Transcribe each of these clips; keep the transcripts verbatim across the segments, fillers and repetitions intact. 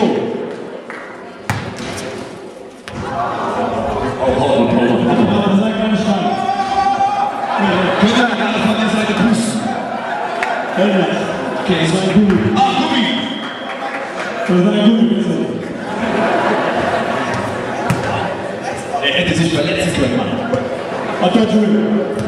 Okay, es war ein Gummi. Ah, Gummi! Das war ein Gummi, bitte. Er hätte sich verletzen können, Mann. Attends, Jules.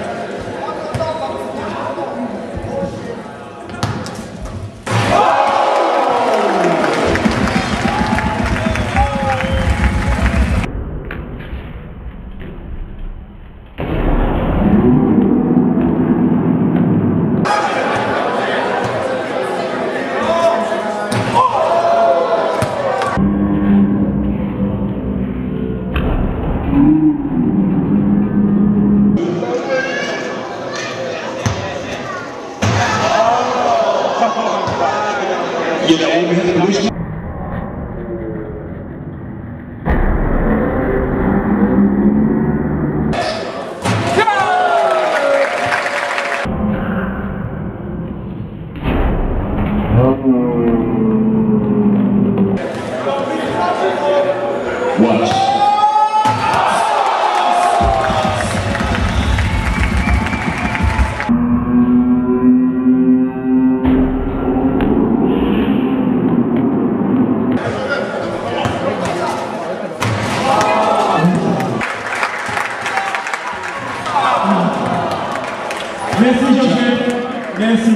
Jeder Aygün hätte durch. Watch. Merci, Joseph. Merci.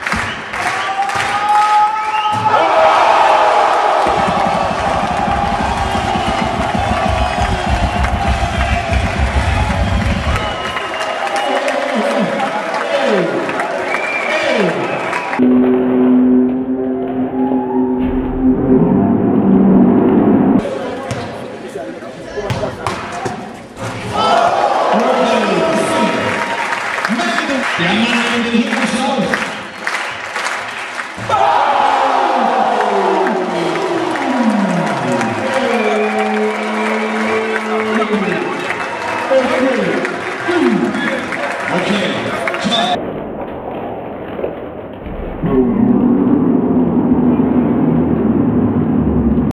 Der Mann in den Rücken ist raus. Okay.